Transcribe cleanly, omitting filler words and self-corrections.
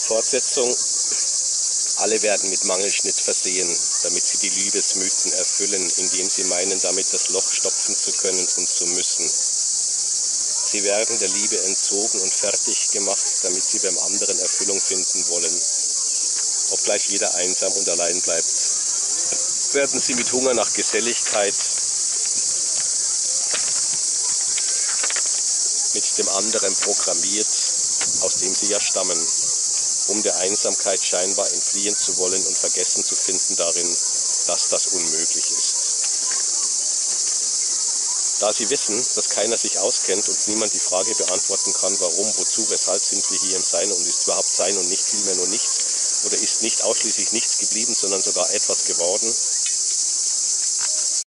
Fortsetzung. Alle werden mit Mangelschnitt versehen, damit sie die Liebesmythen erfüllen, indem sie meinen, damit das Loch stopfen zu können und zu müssen. Sie werden der Liebe entzogen und fertig gemacht, damit sie beim anderen Erfüllung finden wollen. Obgleich jeder einsam und allein bleibt, werden sie mit Hunger nach Geselligkeit mit dem anderen programmiert, aus dem sie ja stammen, um der Einsamkeit scheinbar entfliehen zu wollen und vergessen zu finden darin, dass das unmöglich ist. Da sie wissen, dass keiner sich auskennt und niemand die Frage beantworten kann, warum, wozu, weshalb sind wir hier im Sein und ist überhaupt Sein und nicht vielmehr nur nichts oder ist nicht ausschließlich nichts geblieben, sondern sogar etwas geworden,